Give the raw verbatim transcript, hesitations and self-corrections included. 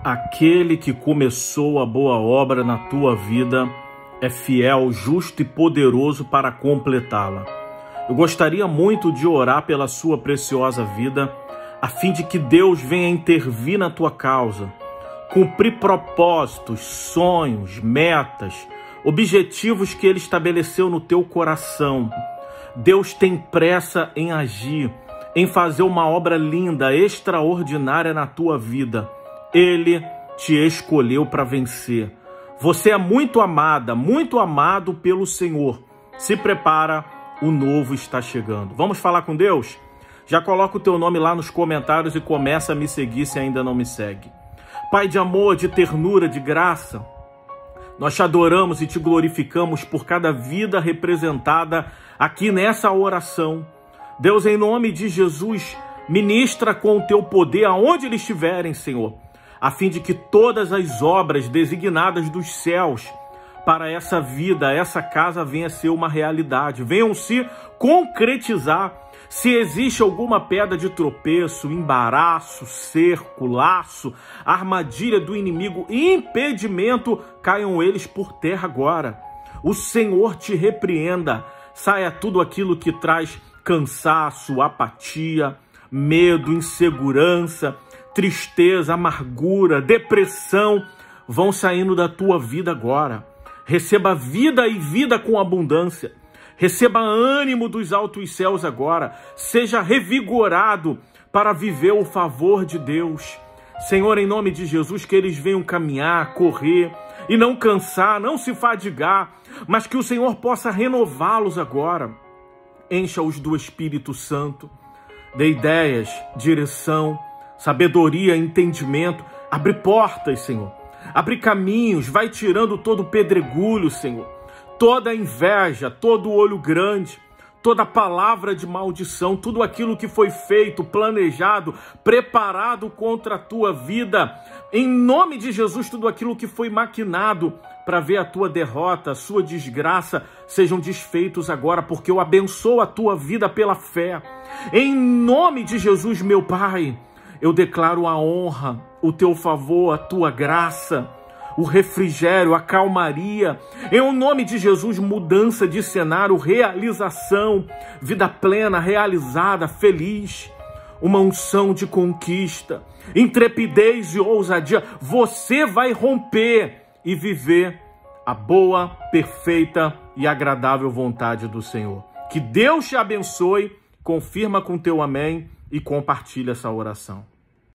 Aquele que começou a boa obra na tua vida é fiel, justo e poderoso para completá-la. Eu gostaria muito de orar pela sua preciosa vida, a fim de que Deus venha intervir na tua causa, cumprir propósitos, sonhos, metas, objetivos que Ele estabeleceu no teu coração. Deus tem pressa em agir, em fazer uma obra linda, extraordinária na tua vida. Ele te escolheu para vencer. Você é muito amada, muito amado pelo Senhor. Se prepara, o novo está chegando. Vamos falar com Deus? Já coloca o teu nome lá nos comentários e começa a me seguir se ainda não me segue. Pai de amor, de ternura, de graça, nós te adoramos e te glorificamos por cada vida representada aqui nessa oração. Deus, em nome de Jesus, ministra com o teu poder aonde eles estiverem, Senhor, a fim de que todas as obras designadas dos céus para essa vida, essa casa, venha ser uma realidade, venham se concretizar. Se existe alguma pedra de tropeço, embaraço, cerco, laço, armadilha do inimigo, impedimento, caiam eles por terra agora. O Senhor te repreenda, saia tudo aquilo que traz cansaço, apatia, medo, insegurança, tristeza, amargura, depressão, vão saindo da tua vida agora. Receba vida e vida com abundância. Receba ânimo dos altos céus agora. Seja revigorado para viver o favor de Deus. Senhor, em nome de Jesus, que eles venham caminhar, correr e não cansar, não se fadigar, mas que o Senhor possa renová-los agora. Encha-os do Espírito Santo. Dê ideias, direção, sabedoria, entendimento. Abre portas, Senhor. Abre caminhos. Vai tirando todo o pedregulho, Senhor. Toda inveja, todo olho grande, toda palavra de maldição, tudo aquilo que foi feito, planejado, preparado contra a tua vida. Em nome de Jesus, tudo aquilo que foi maquinado para ver a tua derrota, a sua desgraça, sejam desfeitos agora, porque eu abençoo a tua vida pela fé. Em nome de Jesus, meu Pai, eu declaro a honra, o teu favor, a tua graça, o refrigério, a calmaria. Em nome de Jesus, mudança de cenário, realização, vida plena, realizada, feliz, uma unção de conquista, intrepidez e ousadia. Você vai romper e viver a boa, perfeita e agradável vontade do Senhor. Que Deus te abençoe, confirma com teu amém e compartilha essa oração.